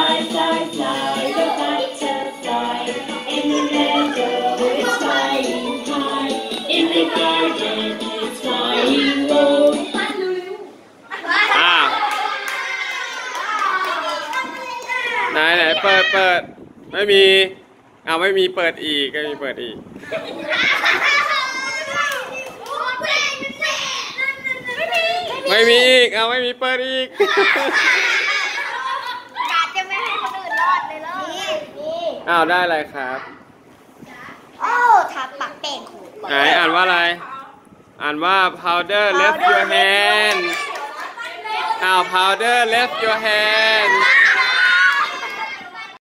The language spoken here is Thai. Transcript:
fly, fly, fly, the butterfly. In the meadow, it's flying high. In the garden, it's flying low. ไหนเปิดไม่มีไม่มีเปิดอีกไม่มีเปิดอีกไม่มีอีกไม่มีเปิดอีกกาจะไม่ให้คนอื่นรอดเลยเหรอได้อะไรครับทาปากแป้งขู่ไหนอ่านว่าอะไรอ่านว่า powder left your hand powder left your hand